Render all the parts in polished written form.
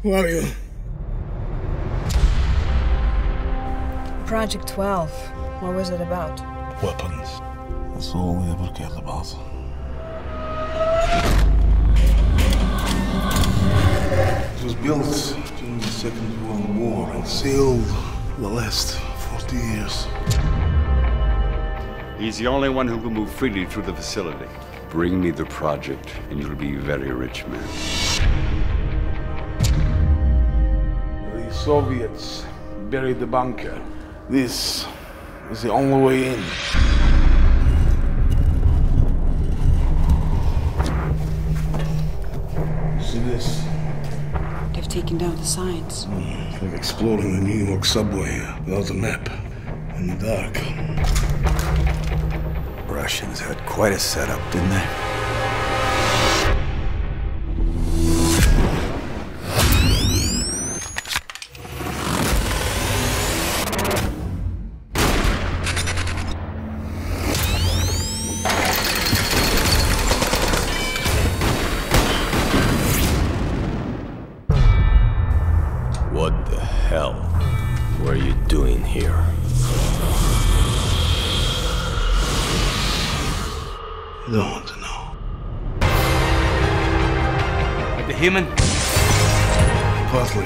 Who are you? Project 12. What was it about? Weapons. That's all we ever cared about. It was built during the Second World War and sealed for the last 40 years. He's the only one who can move freely through the facility. Bring me the project, and you'll be a very rich man. The Soviets buried the bunker. This is the only way in. See this? They've taken down the signs. It's like exploring the New York subway without a map, in the dark. Russians had quite a setup, didn't they? What the hell were you doing here? You don't want to know. Like the human? Partly.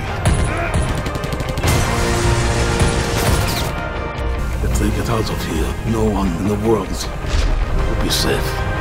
If they get out of here, no one in the world will be safe.